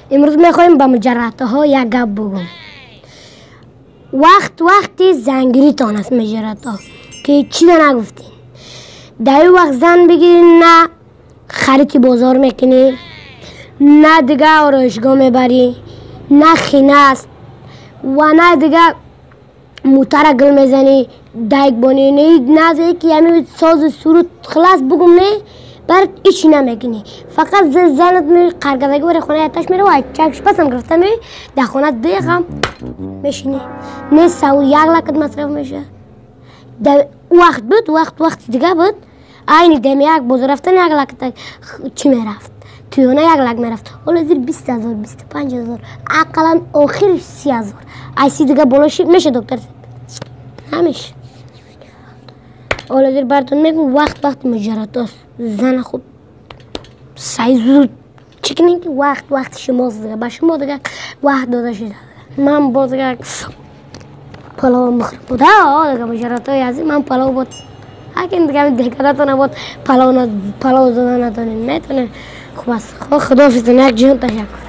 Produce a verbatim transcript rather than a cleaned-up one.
امروز میخوایم با مجرده ها یک گپ بگم. وقت وقتی زنگیری تان است مجرده ها که چی دا نگفتین. در این وقت زن بگیرین نه خرید بازار میکنی، نه دیگه آرایشگاه میبری، نه خینه است و نه دیگه موتر گل میزنی دایک بانی نه نه دیگه که همین ساز سرود خلاص بگم نه برات ایچی نمیکنی. فقط زنت میری قرگدگی بری خونه اتش میره و چکش پسم گرفته میری در خونه دیگه میشینی نه سو یک لکت مصرف میشه. در وقت بود وقت وقت دیگه بود اینی دمی یک بازار رفتن یک لکت چی میرفت تویونه یک لک میرفت حالا زیر بیست هزار بیست پنج هزار اقلا آخرش سی هزار ایسی دیگه بالاش میشه دکتر نمیشه. حالا زیر براتون میگم وقت وقت مجرد است. زن خود سعی زود چکنین که وقت وقت شماست دیگه با شما دیگه وقت داده شده. من باز دیگه پلاو مخرب بود ها دیگه مجرد های ازی من پلاو بود اگه دیگه دیگراتون بود پلاو پلاو دادن ندانین میتونه خوب است. خدا حافظ یک جون تشکر.